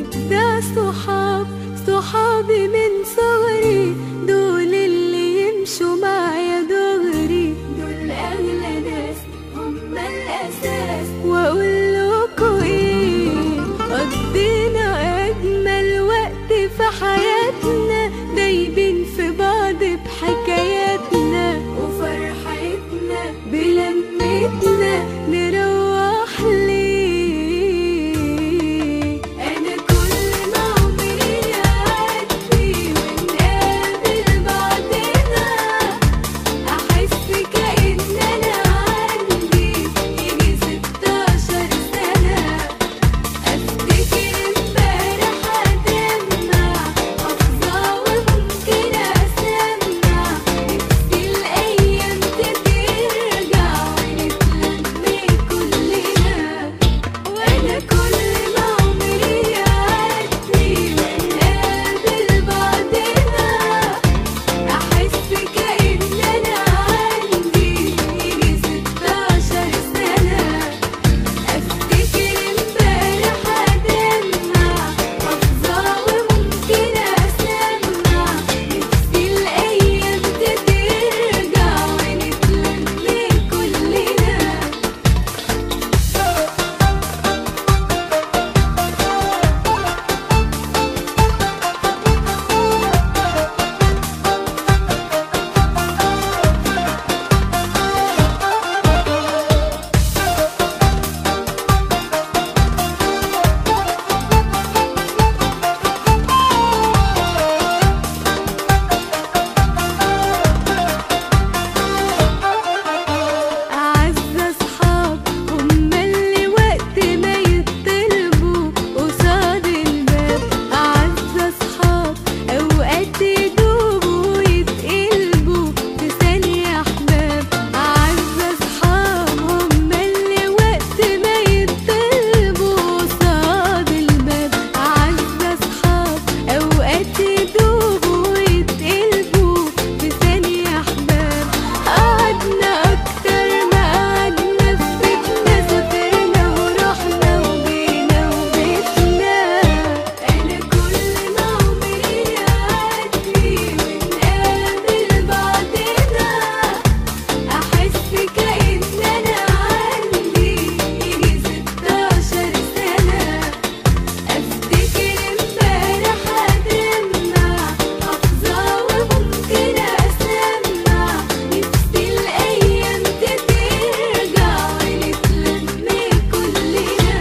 أجدع صحاب صحابي من صغري، دول اللي يمشوا معايا دغري، دول أغلى ناس هم الأساس. وأقول لكوا إيه، قضينا أجمل وقت في حياتنا، دايبين في بعض بحكاياتنا وفرحتنا بلمتنا، نروح ليه. أنا كل ما عمري يعدي ونقابل بعضنا، أحس كأن أنا عندي يجي 16 سنة. أفتكر امبارح أدمع أفظع وممكن أسمع، نفسي الأيام ترجع ونتلم كلنا. وأنا كل ما عمري يعدي ونقابل بعضنا، أحس كأن أنا عندي يجي 16 سنة. أفتكر امبارح أدمع أفظع وممكن أسمع، نفسي الأيام ترجع ونتلم كلنا. أعز أصحاب هم اللي وقت ما يطلبوا قصاد الباب، أعز أصحاب أوقات يدوبوا ويتقلبوا في ثانية أحباب، أعز أصحاب هم اللي وقت ما يطلبوا قصاد الباب، أعز أصحاب أوقات يدوبوا ويتقلبوا في ثانية أحباب. قعدنا أكتر ما قعدنا في بيتنا، سافرنا ورحنا وجينا وبيتنا. أنا كل ما عمري يعدي ونقابل بعضنا، أحس كأن أنا عندي يجي 16 سنة. أفتكر امبارح أدمع أفظع وممكن أسمع، نفسي الأيام ترجع ونتلم كلنا.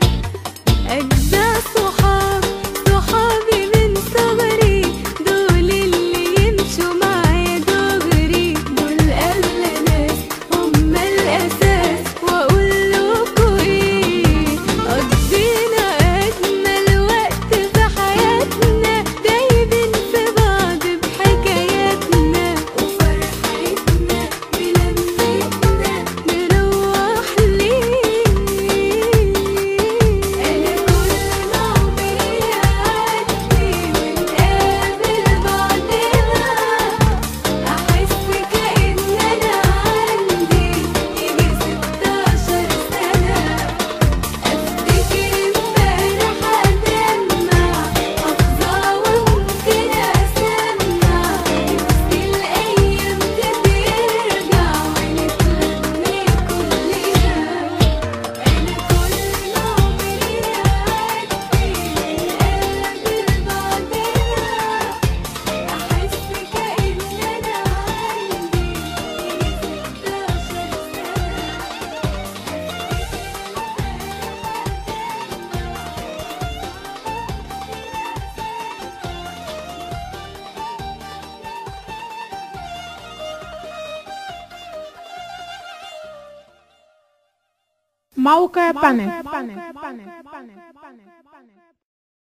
أجدع صحاب صحابي من صغري، دول اللي يمشوا معايا دغري، دول أغلى ناس هم الأساس. وأقول لكوا إيه، قضينا أجمل وقت في حياتنا، دايبين في بعض بحكاياتنا وفرحتنا بلمتنا، نروح ليه. أنا كل ما عمري يعدي ونقابل بعضنا، أحس كأن أنا عندي يجي 16 سنة. أفتكر امبارح أدمع أفظع وممكن أسمع، نفسي الأيام ترجع ونتلم كلنا. أنا كل ما عمري يعدي ونقابل بعضنا، أحس كأن أنا عندي يجي 16 سنة. موقع بانل.